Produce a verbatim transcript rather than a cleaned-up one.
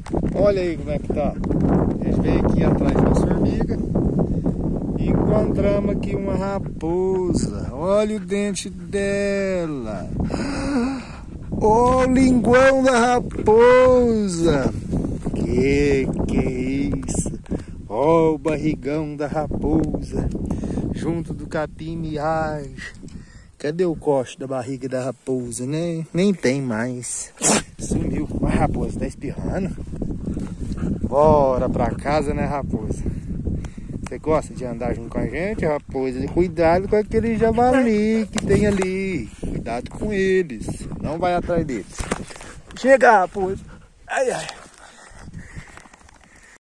Olha aí como é que tá. A gente veio aqui atrás de uma formiga e encontramos aqui uma raposa. Olha o dente dela. Olha o linguão da raposa. Que que é isso? Olha o barrigão da raposa junto do capim miagem. Cadê o corte da barriga da raposa, né? Nem tem mais. Sumiu. A raposa tá espirrando. Bora pra casa, né, raposa? Você gosta de andar junto com a gente, raposa? Cuidado com aquele javali que tem ali. Cuidado com eles. Não vai atrás deles. Chega, raposa. Ai, ai.